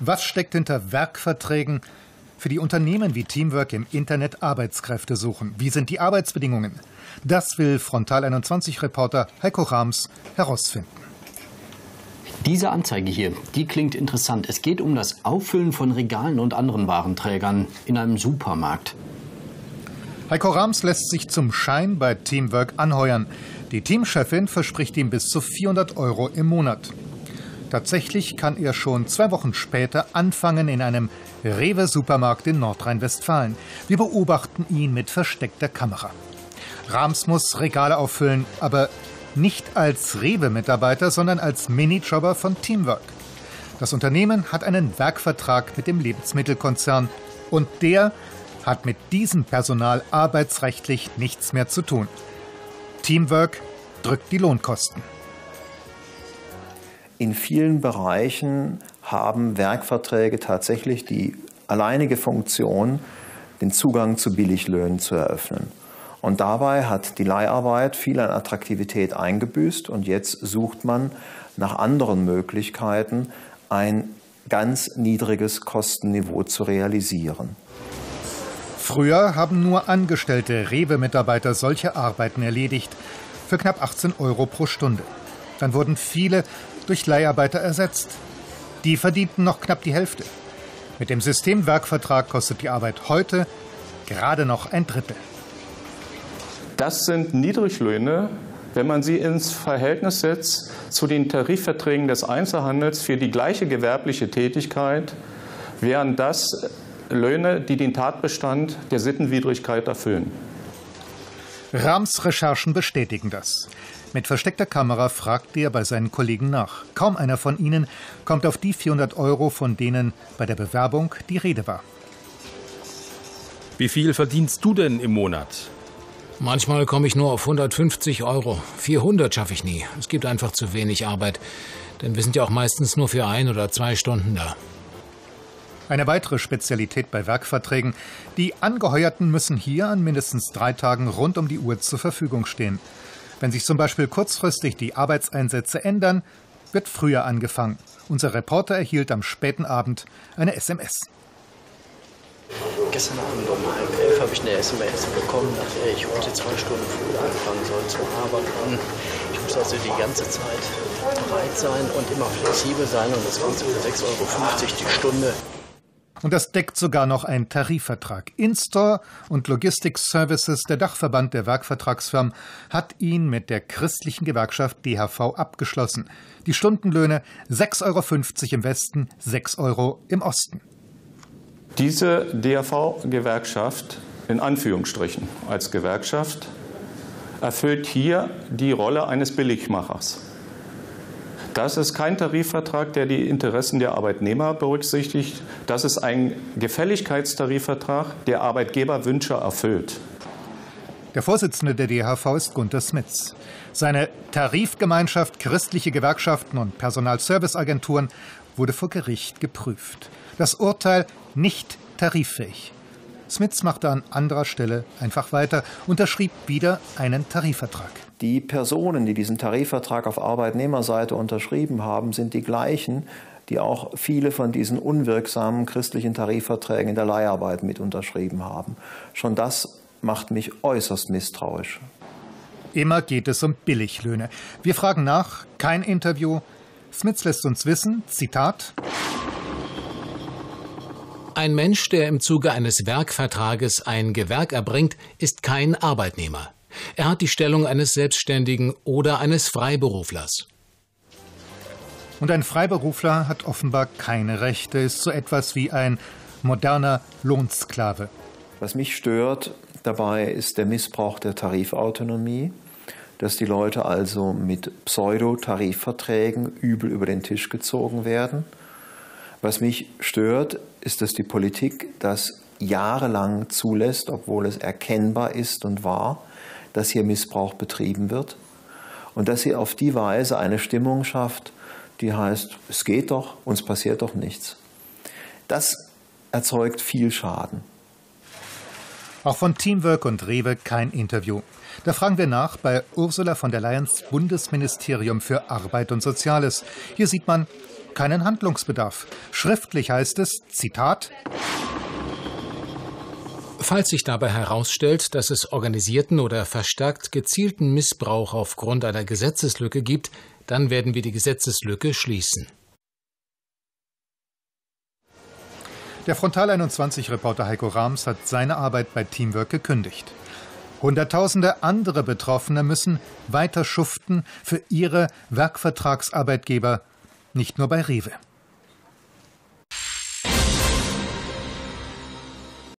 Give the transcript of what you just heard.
Was steckt hinter Werkverträgen? Für die Unternehmen wie Teamwork im Internet Arbeitskräfte suchen. Wie sind die Arbeitsbedingungen? Das will Frontal 21-Reporter Heiko Rams herausfinden. Diese Anzeige hier, die klingt interessant. Es geht um das Auffüllen von Regalen und anderen Warenträgern in einem Supermarkt. Heiko Rams lässt sich zum Schein bei Teamwork anheuern. Die Teamchefin verspricht ihm bis zu 400 € im Monat. Tatsächlich kann er schon 2 Wochen später anfangen in einem Rewe-Supermarkt in Nordrhein-Westfalen. Wir beobachten ihn mit versteckter Kamera. Rams muss Regale auffüllen, aber nicht als Rewe-Mitarbeiter, sondern als Minijobber von Teamwork. Das Unternehmen hat einen Werkvertrag mit dem Lebensmittelkonzern und der hat mit diesem Personal arbeitsrechtlich nichts mehr zu tun. Teamwork drückt die Lohnkosten. In vielen Bereichen haben Werkverträge tatsächlich die alleinige Funktion, den Zugang zu Billiglöhnen zu eröffnen. Und dabei hat die Leiharbeit viel an Attraktivität eingebüßt und jetzt sucht man nach anderen Möglichkeiten, ein ganz niedriges Kostenniveau zu realisieren. Früher haben nur angestellte Rewe-Mitarbeiter solche Arbeiten erledigt, für knapp 18 € pro Stunde. Dann wurden viele durch Leiharbeiter ersetzt. Die verdienten noch knapp die Hälfte. Mit dem System Werkvertrag kostet die Arbeit heute gerade noch ein Drittel. Das sind Niedriglöhne, wenn man sie ins Verhältnis setzt zu den Tarifverträgen des Einzelhandels für die gleiche gewerbliche Tätigkeit, wären das Löhne, die den Tatbestand der Sittenwidrigkeit erfüllen. Rams Recherchen bestätigen das. Mit versteckter Kamera fragt er bei seinen Kollegen nach. Kaum einer von ihnen kommt auf die 400 €, von denen bei der Bewerbung die Rede war. Wie viel verdienst du denn im Monat? Manchmal komme ich nur auf 150 €. 400 schaffe ich nie. Es gibt einfach zu wenig Arbeit. Denn wir sind ja auch meistens nur für 1 oder 2 Stunden da. Eine weitere Spezialität bei Werkverträgen. Die Angeheuerten müssen hier an mindestens 3 Tagen rund um die Uhr zur Verfügung stehen. Wenn sich zum Beispiel kurzfristig die Arbeitseinsätze ändern, wird früher angefangen. Unser Reporter erhielt am späten Abend eine SMS. Gestern Abend um 10:30 habe ich eine SMS bekommen, dass ich heute 2 Stunden früher anfangen soll zu arbeiten. Ich muss also die ganze Zeit bereit sein und immer flexibel sein und das Ganze für 6,50 € die Stunde. Und das deckt sogar noch ein Tarifvertrag. Instore und Logistics Services, der Dachverband der Werkvertragsfirmen, hat ihn mit der christlichen Gewerkschaft DHV abgeschlossen. Die Stundenlöhne 6,50 € im Westen, 6 € im Osten. Diese DHV-Gewerkschaft, in Anführungsstrichen als Gewerkschaft, erfüllt hier die Rolle eines Billigmachers. Das ist kein Tarifvertrag, der die Interessen der Arbeitnehmer berücksichtigt. Das ist ein Gefälligkeitstarifvertrag, der Arbeitgeberwünsche erfüllt. Der Vorsitzende der DHV ist Gunter Smits. Seine Tarifgemeinschaft Christliche Gewerkschaften und Personalserviceagenturen wurde vor Gericht geprüft. Das Urteil nicht tariffähig. Smits machte an anderer Stelle einfach weiter, unterschrieb wieder einen Tarifvertrag. Die Personen, die diesen Tarifvertrag auf Arbeitnehmerseite unterschrieben haben, sind die gleichen, die auch viele von diesen unwirksamen christlichen Tarifverträgen in der Leiharbeit mit unterschrieben haben. Schon das macht mich äußerst misstrauisch. Immer geht es um Billiglöhne. Wir fragen nach, kein Interview. Smits lässt uns wissen, Zitat: Ein Mensch, der im Zuge eines Werkvertrages ein Gewerk erbringt, ist kein Arbeitnehmer. Er hat die Stellung eines Selbstständigen oder eines Freiberuflers. Und ein Freiberufler hat offenbar keine Rechte, ist so etwas wie ein moderner Lohnsklave. Was mich stört dabei ist der Missbrauch der Tarifautonomie, dass die Leute also mit Pseudo-Tarifverträgen übel über den Tisch gezogen werden. Was mich stört, ist, dass die Politik das jahrelang zulässt, obwohl es erkennbar ist und war, dass hier Missbrauch betrieben wird und dass sie auf die Weise eine Stimmung schafft, die heißt, es geht doch, uns passiert doch nichts. Das erzeugt viel Schaden. Auch von Teamwork und Rewe kein Interview. Da fragen wir nach bei Ursula von der Leyens Bundesministerium für Arbeit und Soziales. Hier sieht man keinen Handlungsbedarf. Schriftlich heißt es, Zitat: Falls sich dabei herausstellt, dass es organisierten oder verstärkt gezielten Missbrauch aufgrund einer Gesetzeslücke gibt, dann werden wir die Gesetzeslücke schließen. Der Frontal 21-Reporter Heiko Rams hat seine Arbeit bei Teamwork gekündigt. Hunderttausende andere Betroffene müssen weiter schuften für ihre Werkvertragsarbeitgeber, nicht nur bei Rewe.